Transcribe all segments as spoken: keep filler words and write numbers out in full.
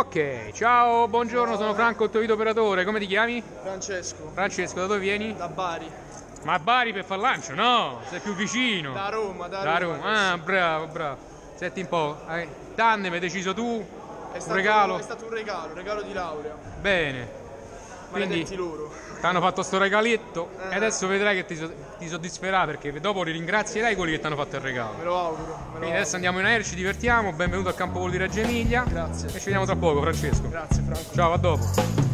Ok, ciao, buongiorno, sono Franco, il tuo video operatore. Come ti chiami? Francesco. Francesco, da dove vieni? Da Bari. Ma a Bari per far lancio? No, sei più vicino. Da Roma, da, Da Roma. Roma. Ah, bravo, bravo. Senti un po', eh, Tandem hai deciso tu? È Un stato, regalo? È stato un regalo, un regalo di laurea. Bene. Quindi Maledetti loro. ti hanno fatto sto regaletto Eh. e adesso vedrai che ti, so- ti soddisferà, perché dopo li ringrazierai quelli che ti hanno fatto il regalo. Me lo auguro. Me lo Quindi adesso auguro. andiamo in aereo, ci divertiamo. Benvenuto al Campo Volo di Reggio Emilia. Grazie. E ci vediamo tra poco, Francesco. Grazie Franco. Ciao, a dopo.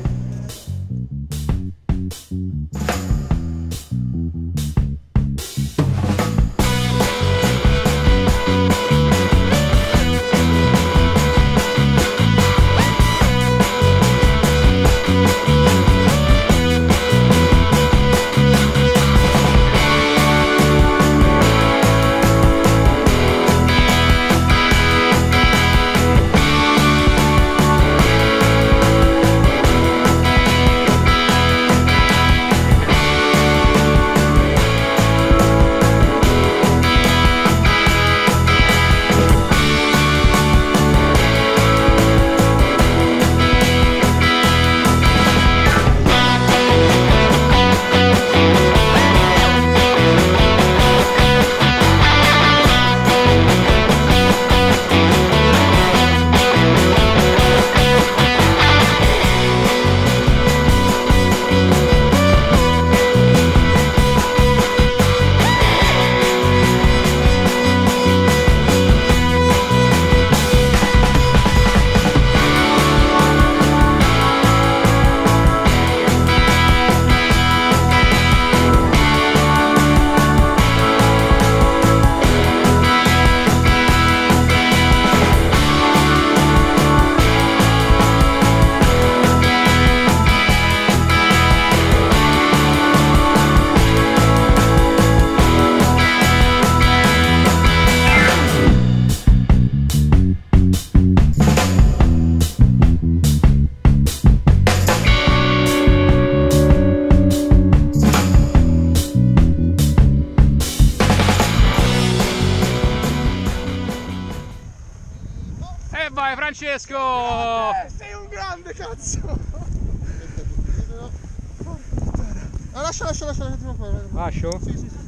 E vai Francesco! Eh, sei un grande cazzo! Ah, lascia, lascia, lascia, lascia, lascia. Lascio? Sì, sì, sì.